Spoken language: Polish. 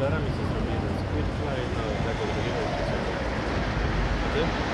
okularami sobie zrobiłem squid fly, no tego drugiego trzeciego. A ty?